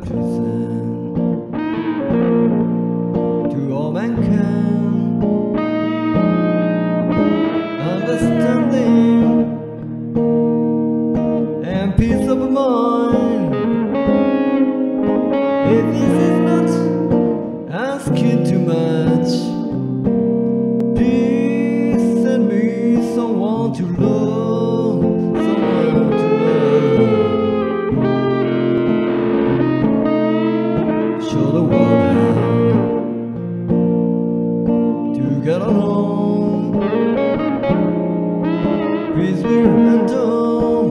present to all mankind, understanding and peace of mind. If this is not asking too much, please send me someone to love, someone to love. Show the world how to get along. Peace will endure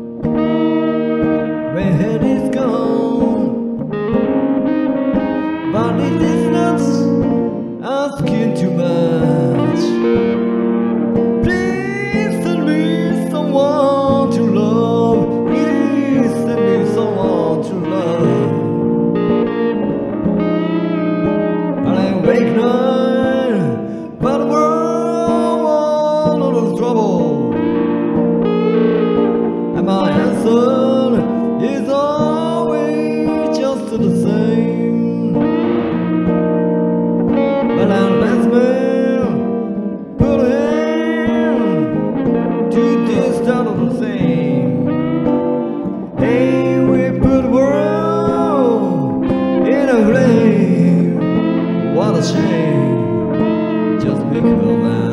when head is gone. But it is not asking too much. Please send me someone to love. Please send me someone to love. But I wake night, but the world all of trouble. And my answer is always just the same. But unless man put a hand to this kind of thing, hey, we put the world in a flame. What a shame, just because